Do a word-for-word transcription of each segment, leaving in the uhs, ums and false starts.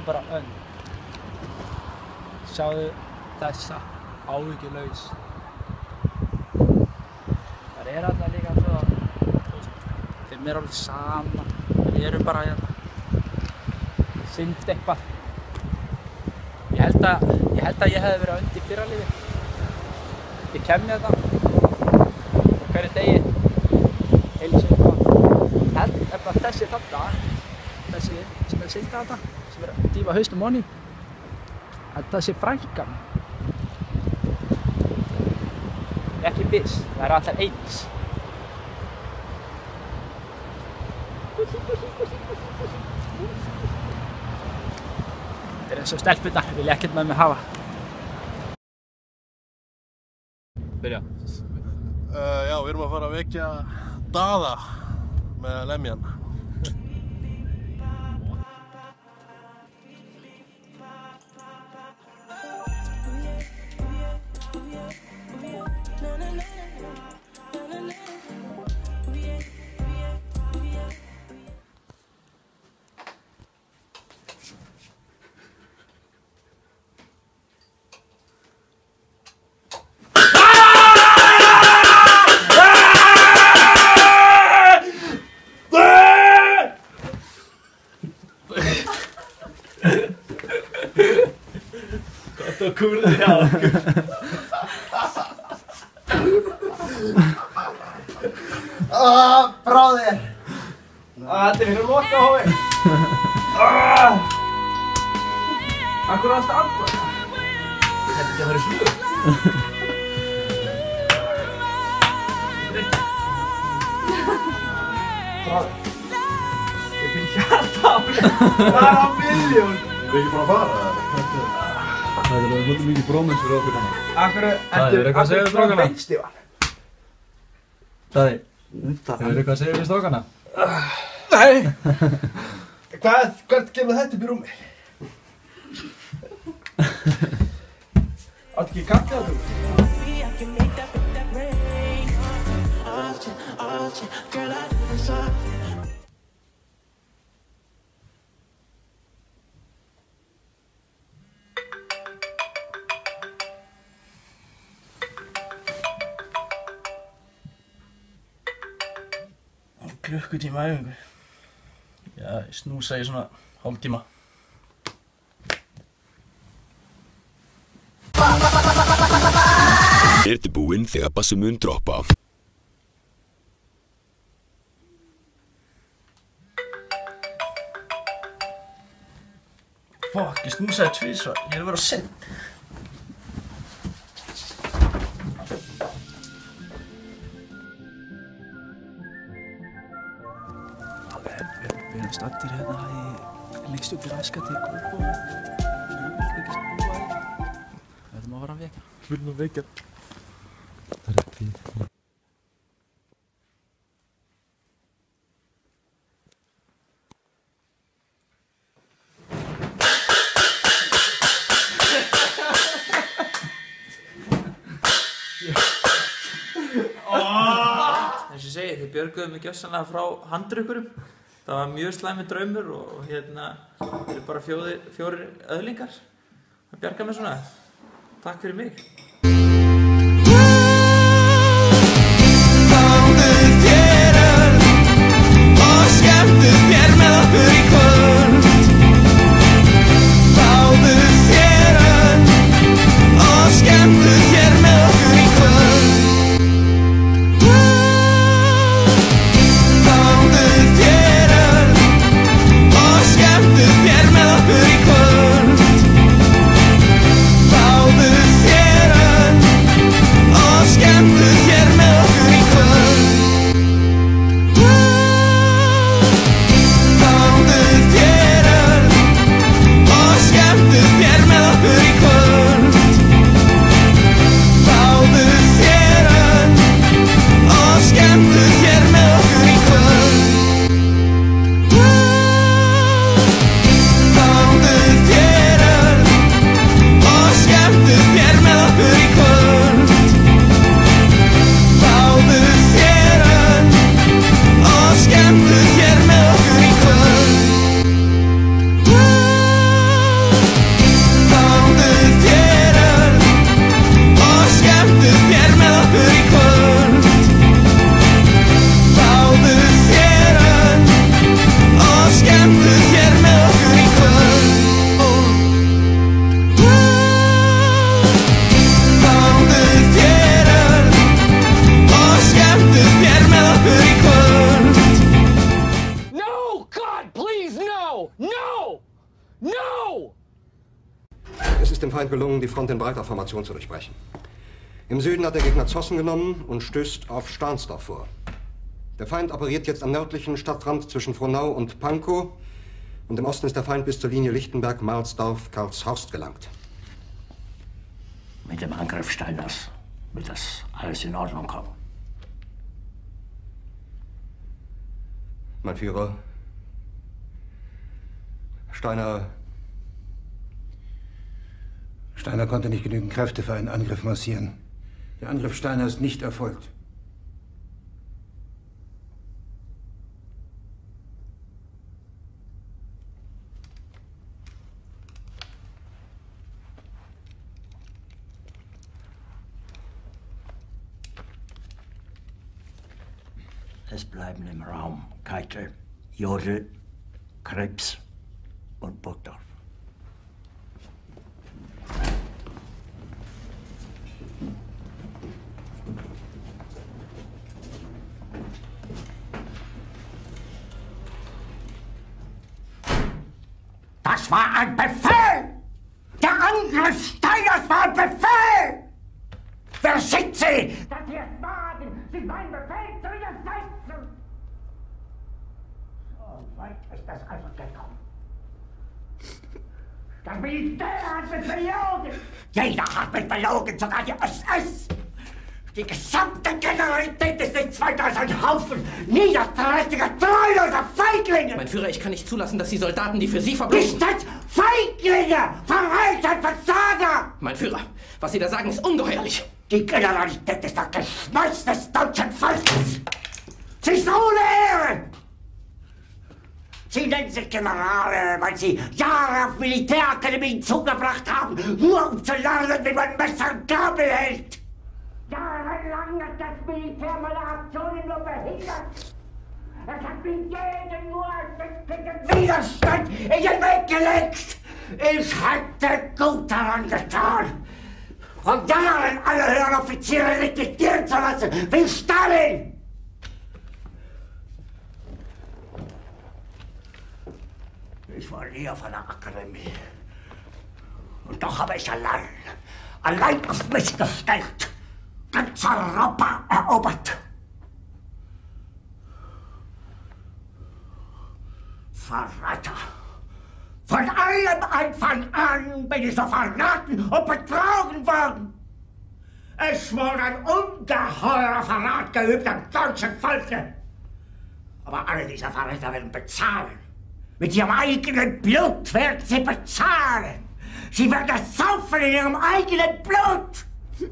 bara önn. Sjáðu þessa áhyggjulaus. Það er alltaf líka svo að þeim er alveg sama. Við erum bara hérna synd eitthvað. Ég held að ég held að ég hefði verið önd í fyrralífi. Ég kem með þetta hverju degi heilsu eitthvað. Ég held að þessi þarna, þessi sem er að synda þetta, sem er að dýfa hausnum onni, að það sé frænkan. Ekki viss, það eru allar eins. Þetta er eins og stelpurnar, vil ég ekkert með mig hafa. Byrja. Uh, já, við erum að fara að vekja Daða með lemjan. Gott og kúrði hjá okkur. Ah, bráðir! Ah, þetta er fyrir Lokahófi. Ah! Akkur er alltaf andvað? Þetta er ekki að vera slugur. Bráðir. Ég finn hjarta á mér. Það er á milljón. Erum við ekki búin að fara? Það er alveg mikið brómens fyrir okkur hérna. Akkur er eitthvað að segja við strákana? beinstífan. Daði, hefur eitthvað að segja við strákana? Nei. Hvað, hvert kemur þetta upp í rúmi? Áttu ekki kaffi á þú? Klukkutíma æfingu. Já, ég snúsa í svona hálftíma. Ertu búinn þegar bassi mun droppa? Fokk, ég snúsaði tvisvar. Ég er að vera sent. Við erum staddir hérna í lengst út í Raskati í Kópavogi. Við viljum ekki búa hérna. Við ætlum að fara að vekja. Við viljum að vekja. Það er tíð. Eins og ég segi, þið björguðu mig gjörsamlega frá handrukkurum. Það var mjög slæmur draumur og hérna þeir eru bara fjórir, fjórir öðlingar að bjarga mig svona. Takk fyrir mig. Fáðu þér öll og skemmtu þér með okkur í kvöld. Fáðu þér öll og skemmtu þér með okkur í kvöld. Fáðu þér öll og skemmtu þér með okkur í kvöld. Fáðu þér öll scheint gelungen, die Front in breiter Formation zu durchbrechen. Im Süden hat der Gegner Zossen genommen und stößt auf Stahnsdorf vor. Der Feind operiert jetzt am nördlichen Stadtrand zwischen Frohnau und Pankow und im Osten ist der Feind bis zur Linie Lichtenberg-Marsdorf-Karlshorst gelangt. Mit dem Angriff Steiners wird das alles in Ordnung kommen. Mein Führer, Steiner... Steiner konnte nicht genügend Kräfte für einen Angriff massieren. Der Angriff Steiner ist nicht erfolgt. Es bleiben im Raum Keitel, Jodl, Krebs und Burgdorf. Das war ein Befehl! Der Angriff Steiners war ein Befehl! Wer schickt Sie? Dass Sie es wagen, sich meinen Befehl zu widersetzen! So weit ist das also gekommen. Das Militär hat mich belogen! Jeder hat mich belogen, sogar die S S! Die gesamte Generalität ist nichts weiter als ein Haufen niederträchtiger, treuloser Feiglinge! Mein Führer, ich kann nicht zulassen, dass die Soldaten, die für Sie verbloßen... Nicht als Feiglinge! Verreiter, Versager! Mein Führer, was Sie da sagen, ist ungeheuerlich! Die Generalität ist das Geschmeiß des deutschen Volkes! Sie ist ohne Ehre! Sie nennen sich Generale, weil Sie Jahre auf Militärakademien zugebracht haben, nur um zu lernen, wie man Messer und Gabel hält! Jahrelang hat das Militär meine Aktionen nur behindert. Es hat mir jeden nur ersichtlichen Widerstand in den Weg gelegt. Ich hätte gut daran getan, von Jahren alle höheren Offiziere liquidieren zu lassen, wie Stalin. Ich war nie auf einer Akademie. Und doch habe ich allein, allein auf mich gestellt, ganz Europa erobert. Verräter! Von allem Anfang an bin ich so verraten und betrogen worden. Es wurde ein ungeheurer Verrat geübt am deutschen Volke. Aber alle diese Verräter werden bezahlen. Mit ihrem eigenen Blut werden sie bezahlen. Sie werden es saufen in ihrem eigenen Blut.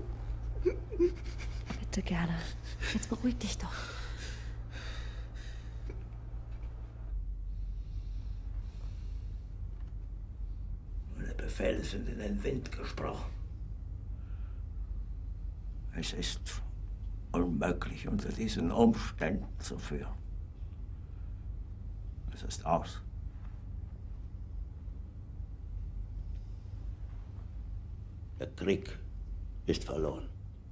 Bitte gerne. Jetzt beruhig dich doch. Meine Befehle sind in den Wind gesprochen. Es ist unmöglich, unter diesen Umständen zu führen. Es ist aus. Der Krieg ist verloren.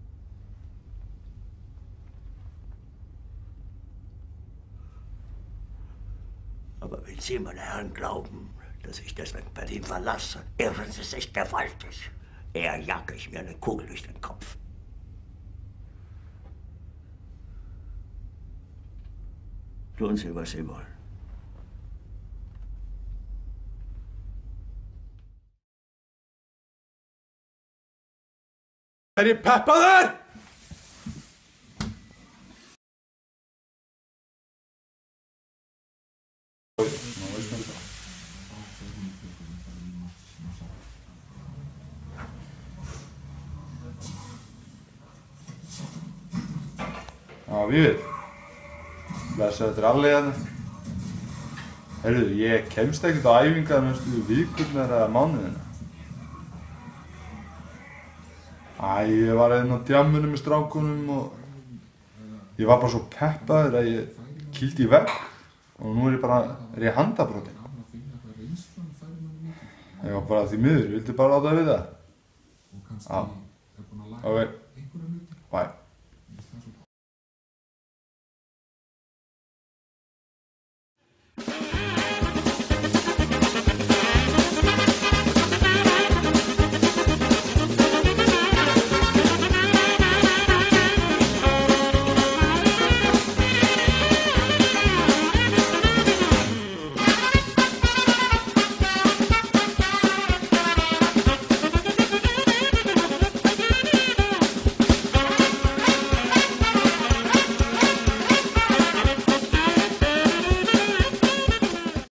Aber wenn Sie, meine Herren, glauben, dass ich deswegen Berlin verlasse, irren Sie sich gewaltig. Eher jage ich mir eine Kugel durch den Kopf. Tun Sie, was Sie wollen. Er de peppader? Já, við veit. Blessaði dralliðarnir. Heyrðu, ég kemst ekkert á æfingar næstu vikurnar eða mánuðina. Æ, ég var einn á djamminu með strákunum og ég var bara svo peppaður að ég kýldi í vegg og nú er ég bara, er ég handabrotin. Ég var bara því miður, ég vildi bara láta við það. Já, ok, bye. Thank you.